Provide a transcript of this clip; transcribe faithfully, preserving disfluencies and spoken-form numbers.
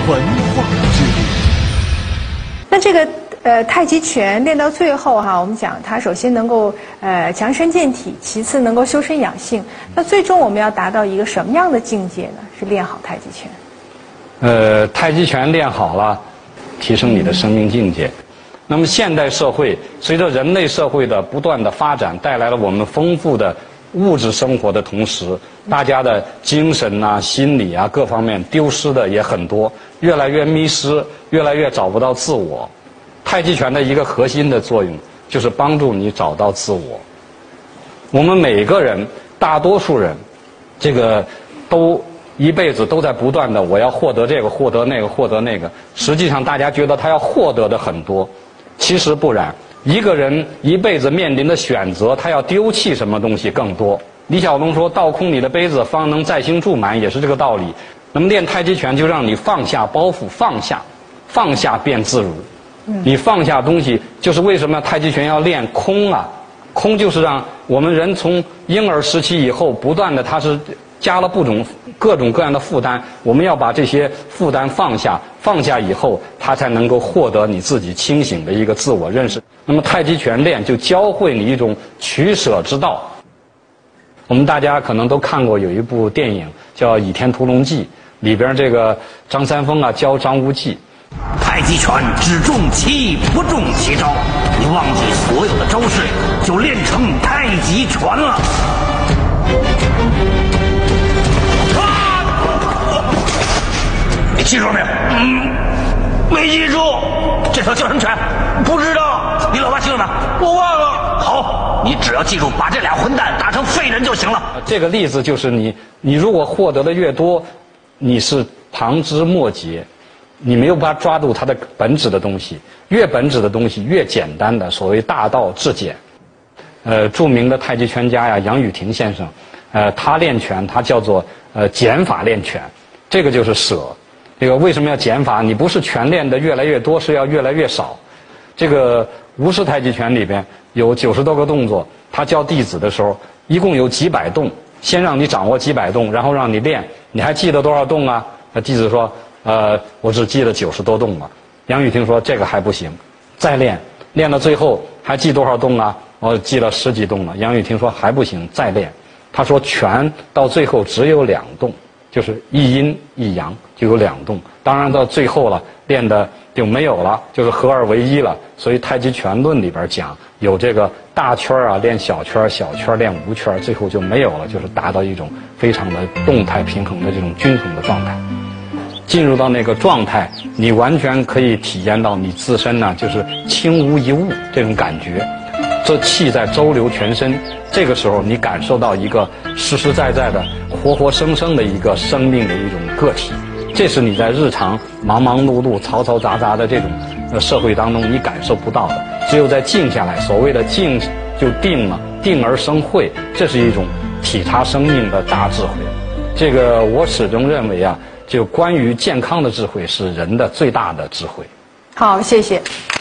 文化之旅。 那这个呃太极拳练到最后哈，我们讲它首先能够呃强身健体，其次能够修身养性。那最终我们要达到一个什么样的境界呢？是练好太极拳。 呃，太极拳练好了，提升你的生命境界。那么现代社会随着人类社会的不断的发展，带来了我们丰富的物质生活的同时，大家的精神啊、心理啊各方面丢失的也很多，越来越迷失，越来越找不到自我。太极拳的一个核心的作用就是帮助你找到自我。我们每个人，大多数人，这个都一辈子都在不断的我要获得这个，获得那个，获得那个。实际上，大家觉得他要获得的很多，其实不然。一个人一辈子面临的选择，他要丢弃什么东西更多。李小龙说：“倒空你的杯子，方能再行注满”，也是这个道理。那么练太极拳就让你放下包袱，放下，放下便自如。你放下东西，就是为什么太极拳要练空啊？空就是让我们人从婴儿时期以后，不断的它是加了不种各种各样的负担，我们要把这些负担放下，放下以后，它才能够获得你自己清醒的一个自我认识。那么太极拳练就教会你一种取舍之道。我们大家可能都看过有一部电影叫《倚天屠龙记》，里边这个张三丰啊教张无忌。 太极拳只重其不重其招，你忘记所有的招式，就练成太极拳了。你记住了没有？嗯，没记住。这套叫什么拳？不知道。你老爸记住吗？我忘了。好，你只要记住，把这俩混蛋打成废人就行了。 这个例子就是你，你如果获得的越多，你是旁枝末节。你没有办法抓住它的本质的东西，越本质的东西越简单的，所谓大道至简。呃，著名的太极拳家呀，杨宇霆先生，呃，他练拳，他叫做呃减法练拳，这个就是舍。这个为什么要减法？你不是拳练的越来越多，是要越来越少。这个吴式太极拳里边有九十多个动作，他教弟子的时候，一共有几百动，先让你掌握几百动，然后让你练，你还记得多少动啊？那弟子说。呃，我只记了九十多动了。杨宇霆说这个还不行，再练，练到最后还记多少动啊？我记了十几动了。杨宇霆说还不行，再练。他说拳到最后只有两动，就是一阴一阳，就有两动。当然到最后了，练的就没有了，就是合二为一了。所以太极拳论里边讲有这个大圈啊练小圈，小圈练无圈，最后就没有了，就是达到一种非常的动态平衡的这种均衡的状态。进入到那个状态，你完全可以体验到你自身呢，就是轻无一物这种感觉，这气在周流全身。这个时候，你感受到一个实实在在的、活活生生的一个生命的一种个体。这是你在日常忙忙碌碌、嘈嘈杂杂的这种呃社会当中你感受不到的。只有在静下来，所谓的静就定了，定而生慧，这是一种体察生命的大智慧。这个我始终认为啊。就关于健康的智慧是人的最大的智慧。 好，谢谢。